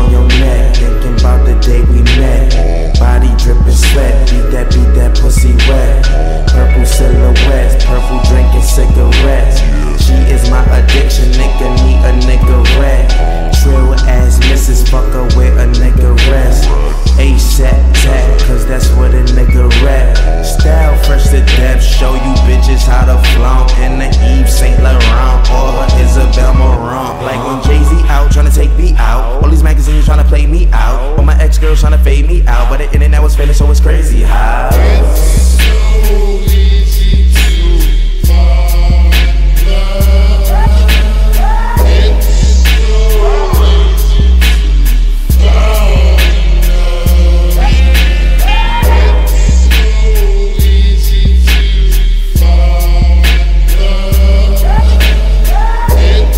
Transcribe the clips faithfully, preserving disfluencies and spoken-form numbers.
on your neck, thinking about the day we met. Body dripping sweat, beat that, beat that pussy wet. Purple silhouettes, purple drinking cigarettes. She is my addiction, nigga need a nigga rat. Trill ass missus, fuck her with a nigga rest. ASAP tap, cause that's what a nigga rap. Style fresh to death, show you bitches how to flaunt. In the Eve Saint Laurent or her Isabel Marant. Like when Jay-Z out tryna take me out, all these magazines tryna play me out, but my ex-girls tryna fade me out, but the internet was fading, so it's crazy how it's so easy to fall in love. It's so easy to fall in love. It's so easy to fall in love. It's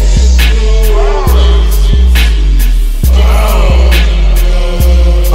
so easy to fall in love.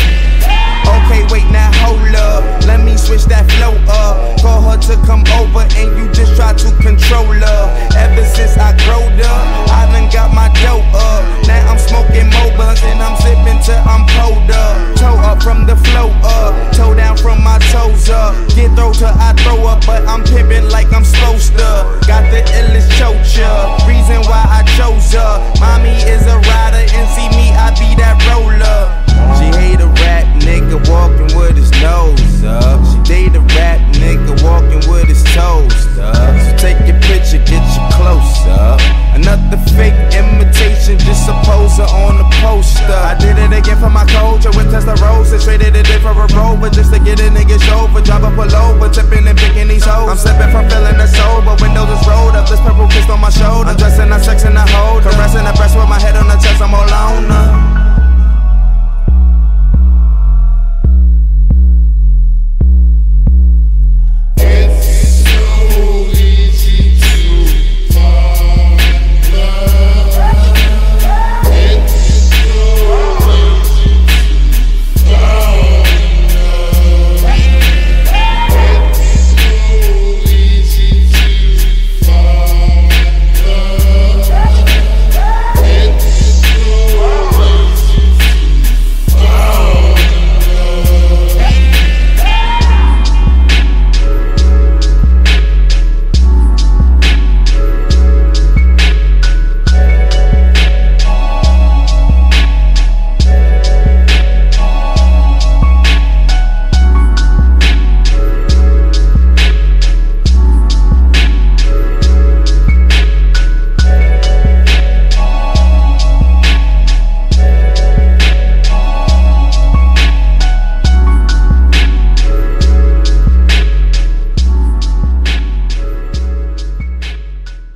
Uh, okay, wait now, hold up. Let me switch that flow up. For her to come over and you just try to control her. Ever since I growed up, I done got my dough up. Now I'm smoking Mobuns and I'm sipping till I'm pulled up. Toe up from the flow up, toe down from my toes up. Get throw till I throw up, but I'm pimping like I'm supposed to. Got the illest chocha, reason why I chose her. Mommy is a rider and see me, I be that roller. She hate a rap nigga walking with his nose up. She date a rap nigga walking with his toes up. So take your picture, get you close up. Another fake imitation, just a poser on the poster. I did it again for my culture with Testarossa. Traded it in for a rover just to get a nigga chauffeur. Drop a pull over, tipping and picking these hoes. I'm slipping from feeling the sober. Windows is rolled up, this purple kissed on my shoulder. I'm dressing, I'm sexing, I hold her. Caressing the breast with my head on the chest, I'm all on her.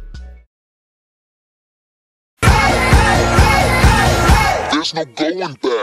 No going back.